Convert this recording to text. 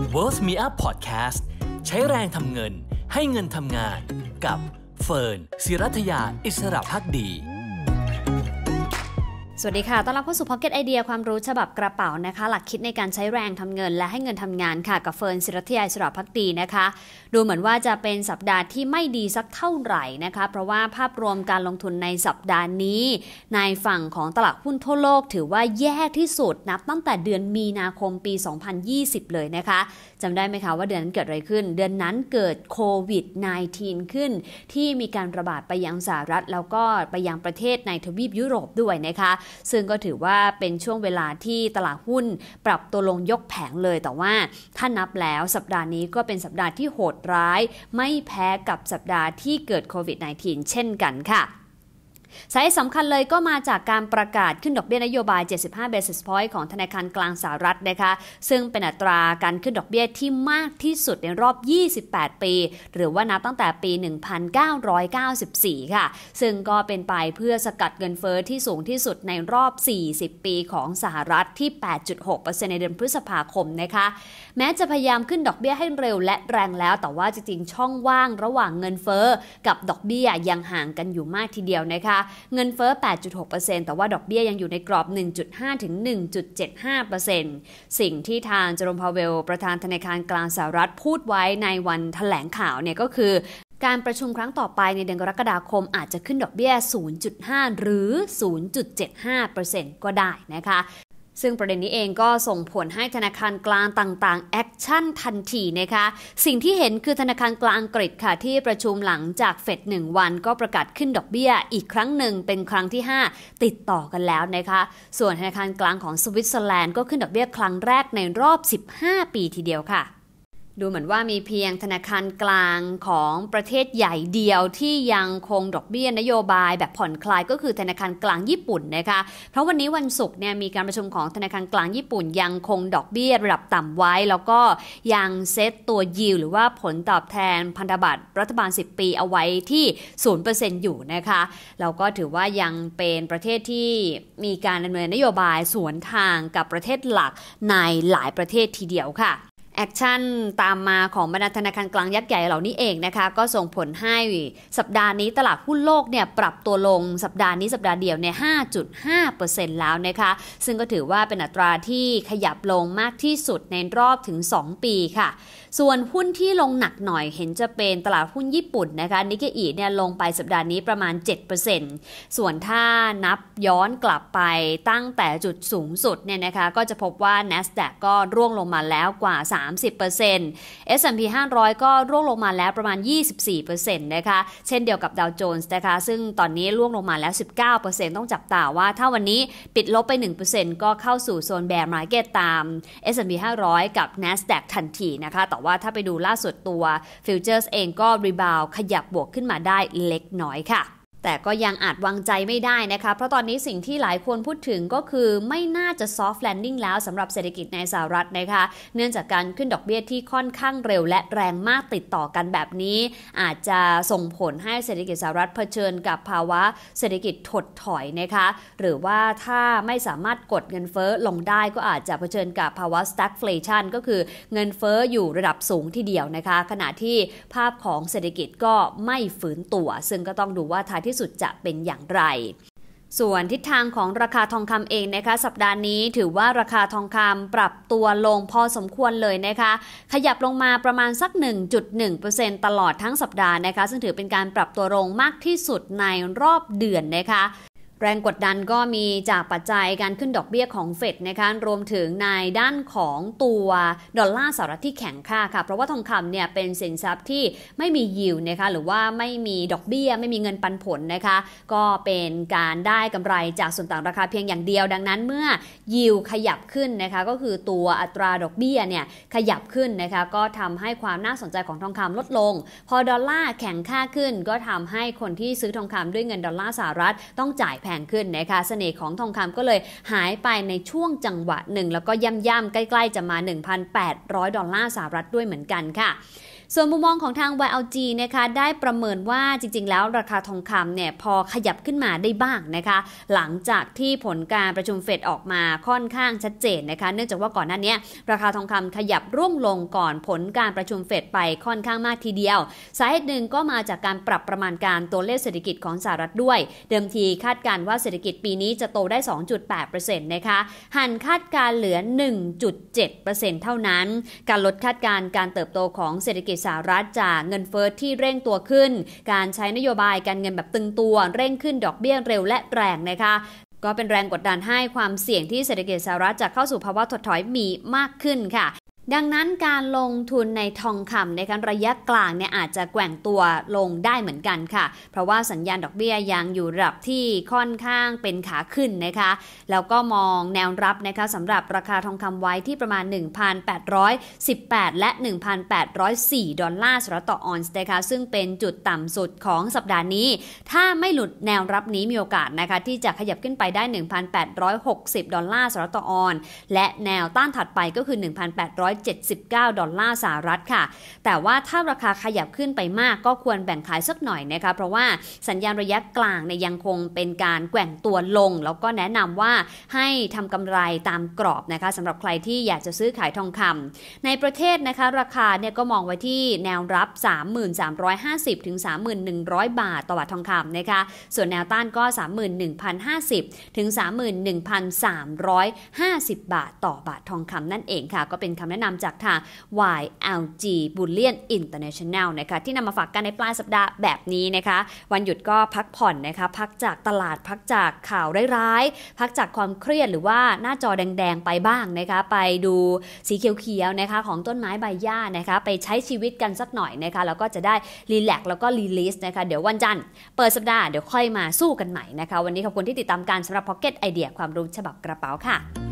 World Me Up Podcast ใช้แรงทำเงินให้เงินทำงานกับเฟิร์น ศิรัทยา อิสระภักดีสวัสดีค่ะต้อนรับเข้าสู่ Pocket Idea ความรู้ฉบับกระเป๋านะคะหลักคิดในการใช้แรงทำเงินและให้เงินทำงานค่ะกับเฟิร์น ศิรัทยา อิสระภักดีนะคะดูเหมือนว่าจะเป็นสัปดาห์ที่ไม่ดีสักเท่าไหร่นะคะเพราะว่าภาพรวมการลงทุนในสัปดาห์นี้ในฝั่งของตลาดหุ้นทั่วโลกถือว่าแย่ที่สุดนับตั้งแต่เดือนมีนาคมปี 2020 เลยนะคะจำได้ไหมคะว่าเดือนนั้นเกิดอะไรขึ้นเดือนนั้นเกิดโควิด -19 ขึ้นที่มีการระบาดไปยังสหรัฐแล้วก็ไปยังประเทศในทวีปยุโรปด้วยนะคะซึ่งก็ถือว่าเป็นช่วงเวลาที่ตลาดหุ้นปรับตัวลงยกแผงเลยแต่ว่าถ้านับแล้วสัปดาห์นี้ก็เป็นสัปดาห์ที่โหดร้ายไม่แพ้กับสัปดาห์ที่เกิดโควิด -19 เช่นกันค่ะสาเหตุสำคัญเลยก็มาจากการประกาศขึ้นดอกเบี้ยนโยบาย75 basis point ของธนาคารกลางสหรัฐนะคะซึ่งเป็นอัตราการขึ้นดอกเบี้ยที่มากที่สุดในรอบ28ปีหรือว่านับตั้งแต่ปี 1994 ค่ะซึ่งก็เป็นไปเพื่อสกัดเงินเฟ้อที่สูงที่สุดในรอบ40ปีของสหรัฐที่ 8.6% ในเดือนพฤษภาคมนะคะแม้จะพยายามขึ้นดอกเบี้ยให้เร็วและแรงแล้วแต่ว่าจริงๆช่องว่างระหว่างเงินเฟ้อกับดอกเบี้ยยังห่างกันอยู่มากทีเดียวนะคะเงินเฟ้อ 8.6% แต่ว่าดอกเบี้ยยังอยู่ในกรอบ 1.5 ถึง 1.75% สิ่งที่ทางเจอโรม พาเวลประธานธนาคารกลางสหรัฐพูดไว้ในวันแถลงข่าวเนี่ยก็คือการประชุมครั้งต่อไปในเดือนกรกฎาคมอาจจะขึ้นดอกเบี้ย 0.5 หรือ 0.75% ก็ได้นะคะซึ่งประเด็นนี้เองก็ส่งผลให้ธนาคารกลางต่างๆแอคชั่นทันทีนะคะสิ่งที่เห็นคือธนาคารกลางอังกฤษค่ะที่ประชุมหลังจากเฟด1วันก็ประกาศขึ้นดอกเบี้ยอีกครั้งหนึ่งเป็นครั้งที่5ติดต่อกันแล้วนะคะส่วนธนาคารกลางของสวิตเซอร์แลนด์ก็ขึ้นดอกเบี้ยครั้งแรกในรอบ15ปีทีเดียวค่ะดูเหมือนว่ามีเพียงธนาคารกลางของประเทศใหญ่เดียวที่ยังคงดอกเบี้ยนโยบายแบบผ่อนคลายก็คือธนาคารกลางญี่ปุ่นนะคะเพราะวันนี้วันศุกร์เนี่ยมีการประชุมของธนาคารกลางญี่ปุ่นยังคงดอกเบี้ยระดับต่ำไว้แล้วก็ยังเซตตัวยิลด์หรือว่าผลตอบแทนพันธบัตรรัฐบาล10ปีเอาไว้ที่ 0% อยู่นะคะแล้วก็ถือว่ายังเป็นประเทศที่มีการดำเนินนโยบายสวนทางกับประเทศหลักในหลายประเทศทีเดียวค่ะแอคชั่นตามมาของบรรดาธนาคารกลางยักษ์ใหญ่เหล่านี้เองนะคะก็ส่งผลให้สัปดาห์นี้ตลาดหุ้นโลกเนี่ยปรับตัวลงสัปดาห์นี้สัปดาห์เดียวเนี่ย 5.5% แล้วนะคะซึ่งก็ถือว่าเป็นอัตราที่ขยับลงมากที่สุดในรอบถึง2ปีค่ะส่วนหุ้นที่ลงหนักหน่อยเห็นจะเป็นตลาดหุ้นญี่ปุ่นนะคะนิกเกอิเนี่ยลงไปสัปดาห์นี้ประมาณ 7% ส่วนถ้านับย้อนกลับไปตั้งแต่จุดสูงสุดเนี่ยนะคะก็จะพบว่า NASDAQ ก็ร่วงลงมาแล้วกว่า30% S&P 500 ก็ร่วงลงมาแล้วประมาณ 24% นะคะเช่นเดียวกับ Dow Jones นะคะซึ่งตอนนี้ร่วงลงมาแล้ว 19% ต้องจับตาว่าถ้าวันนี้ปิดลบไป 1% ก็เข้าสู่โซน Bear Market ตาม S&P 500 กับ NASDAQ ทันทีนะคะแต่ว่าถ้าไปดูล่าสุดตัว Futures เองก็รีบาวขยับบวกขึ้นมาได้เล็กน้อยค่ะแต่ก็ยังอาจวางใจไม่ได้นะคะเพราะตอนนี้สิ่งที่หลายคนพูดถึงก็คือไม่น่าจะ soft landing แล้วสำหรับเศรษฐกิจในสหรัฐนะคะเนื่องจากการขึ้นดอกเบี้ยที่ค่อนข้างเร็วและแรงมากติดต่อกันแบบนี้อาจจะส่งผลให้เศรษฐกิจสหรัฐเผชิญกับภาวะเศรษฐกิจถดถอยนะคะหรือว่าถ้าไม่สามารถกดเงินเฟ้อลงได้ก็อาจจะเผชิญกับภาวะ stagflation ก็คือเงินเฟ้ออยู่ระดับสูงทีเดียวนะคะขณะที่ภาพของเศรษฐกิจก็ไม่ฟื้นตัวซึ่งก็ต้องดูว่าท้ายที่สุดจะเป็นอย่างไรส่วนทิศทางของราคาทองคำเองนะคะสัปดาห์นี้ถือว่าราคาทองคำปรับตัวลงพอสมควรเลยนะคะขยับลงมาประมาณสัก 1.1% ตลอดทั้งสัปดาห์นะคะซึ่งถือเป็นการปรับตัวลงมากที่สุดในรอบเดือนนะคะแรงกดดันก็มีจากปัจจัยการขึ้นดอกเบี้ยของเฟดนะคะรวมถึงในด้านของตัวดอลลาร์สหรัฐที่แข็งค่าค่ะเพราะว่าทองคำเนี่ยเป็นสินทรัพย์ที่ไม่มียิลด์นะคะหรือว่าไม่มีดอกเบี้ยไม่มีเงินปันผลนะคะก็เป็นการได้กำไรจากส่วนต่างราคาเพียงอย่างเดียวดังนั้นเมื่อยิลด์ขยับขึ้นนะคะก็คือตัวอัตราดอกเบี้ยเนี่ยขยับขึ้นนะคะก็ทำให้ความน่าสนใจของทองคำลดลงพอดอลลาร์แข็งค่าขึ้นก็ทำให้คนที่ซื้อทองคำด้วยเงินดอลลาร์สหรัฐต้องจ่ายแพงขึ้นนะคะเสน่ห์ของทองคำก็เลยหายไปในช่วงจังหวะหนึ่งแล้วก็ย่ำๆใกล้ๆจะมา 1,800 ดอลลาร์สหรัฐด้วยเหมือนกันค่ะส่วนมุมมองของทาง YLG นะคะได้ประเมินว่าจริงๆแล้วราคาทองคำเนี่ยพอขยับขึ้นมาได้บ้างนะคะหลังจากที่ผลการประชุมเฟดออกมาค่อนข้างชัดเจนนะคะเนื่องจากว่าก่อนหน้านี้ราคาทองคำขยับร่วงลงก่อนผลการประชุมเฟดไปค่อนข้างมากทีเดียวสาเหตุหนึ่งก็มาจากการปรับประมาณการตัวเลขเศรษฐกิจของสหรัฐด้วยเดิมทีคาดการณ์ว่าเศรษฐกิจปีนี้จะโตได้ 2.8% นะคะหันคาดการเหลือ 1.7% เท่านั้นการลดคาดการณ์การเติบโตของเศรษฐกิจสหรัฐจากเงินเฟ้อที่เร่งตัวขึ้นการใช้นโยบายการเงินแบบตึงตัวเร่งขึ้นดอกเบี้ยเร็วและแรงนะคะก็เป็นแรงกดดันให้ความเสี่ยงที่เศรษฐกิจสหรัฐจะเข้าสู่ภาวะถดถอยมีมากขึ้นค่ะดังนั้นการลงทุนในทองคำในการระยะกลางเนี่ยอาจจะแกว่งตัวลงได้เหมือนกันค่ะเพราะว่าสัญญาณดอกเบี้ยยังอยู่ระดับที่ค่อนข้างเป็นขาขึ้นนะคะแล้วก็มองแนวรับนะคะสำหรับราคาทองคำไว้ที่ประมาณ 1,818 และ 1,804 ดอลลาร์สหรัฐต่อออนซ์นะคะซึ่งเป็นจุดต่ำสุดของสัปดาห์นี้ถ้าไม่หลุดแนวรับนี้มีโอกาสนะคะที่จะขยับขึ้นไปได้ 1,860 ดอลลาร์สหรัฐต่อออนซ์และแนวต้านถัดไปก็คือ 1,879 ดอลลาร์สหรัฐค่ะแต่ว่าถ้าราคาขยับขึ้นไปมากก็ควรแบ่งขายสักหน่อยนะคะเพราะว่าสัญญาณระยะกลางเนี่ยยังคงเป็นการแกว่งตัวลงแล้วก็แนะนำว่าให้ทำกำไรตามกรอบนะคะสำหรับใครที่อยากจะซื้อขายทองคำในประเทศนะคะราคาเนี่ยก็มองไว้ที่แนวรับ 3,350 ถึง 3,100 บาทต่อบาททองคำนะคะส่วนแนวต้านก็ 31,050 ถึง 31,350 บาทต่อบาททองคำนั่นเองค่ะก็เป็นคำแนะนำจากทาง YLG Bullion International นะคะที่นำมาฝากกันในปลายสัปดาห์แบบนี้นะคะวันหยุดก็พักผ่อนนะคะพักจากตลาดพักจากข่าวร้ายๆพักจากความเครียดหรือว่าหน้าจอแดงๆไปบ้างนะคะไปดูสีเขียวๆนะคะของต้นไม้ใบหญ้านะคะไปใช้ชีวิตกันสักหน่อยนะคะแล้วก็จะได้รีแลกซ์แล้วก็รีลีสนะคะเดี๋ยววันจันทร์เปิดสัปดาห์เดี๋ยวค่อยมาสู้กันใหม่นะคะวันนี้ขอบคุณที่ติดตามการสำหรับ Pocket Idea ความรู้ฉบับกระเป๋าค่ะ